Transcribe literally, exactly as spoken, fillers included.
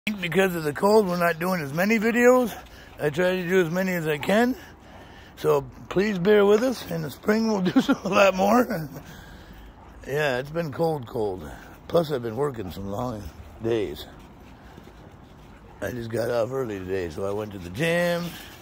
Because of the cold, we're not doing as many videos. I try to do as many as I can. So please bear with us. In the spring, we'll do a lot more. Yeah, it's been cold, cold. Plus, I've been working some long days. I just got off early today, so I went to the gym.